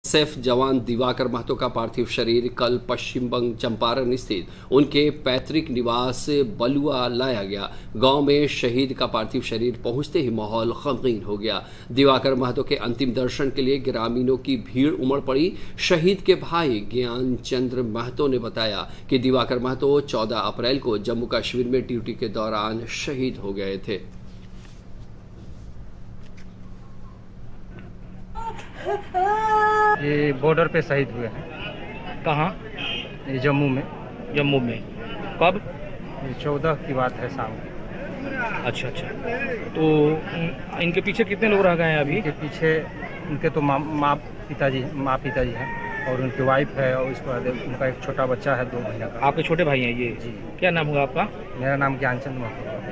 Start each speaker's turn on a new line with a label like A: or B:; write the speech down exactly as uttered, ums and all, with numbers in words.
A: SF जवान दिवाकर महतो का पार्थिव शरीर कल पश्चिम बंग चंपारण स्थित उनके पैतृक निवास बलुआ लाया गया। गांव में शहीद का पार्थिव शरीर पहुंचते ही माहौल गमगीन हो गया। दिवाकर महतो के अंतिम दर्शन के लिए ग्रामीणों की भीड़ उमड़ पड़ी। शहीद के भाई ज्ञान चंद्र महतो ने बताया कि दिवाकर महतो चौदह अप्रैल को जम्मू कश्मीर में ड्यूटी के दौरान शहीद हो गए थे।
B: ये बॉर्डर पे शहीद हुए हैं।
C: कहाँ?
B: ये जम्मू में।
C: जम्मू में कब?
B: ये चौदह की बात है शाम में।
C: अच्छा अच्छा। तो इनके पीछे कितने लोग रह गए हैं अभी?
B: इनके पीछे इनके तो माँ माँ पिताजी माँ पिताजी हैं और उनकी वाइफ है और उसके बाद उनका एक छोटा बच्चा है दो महीना का।
C: आपके छोटे भाई हैं ये?
B: जी।
C: क्या नाम होगा आपका?
B: मेरा नाम ज्ञानचंद महतो।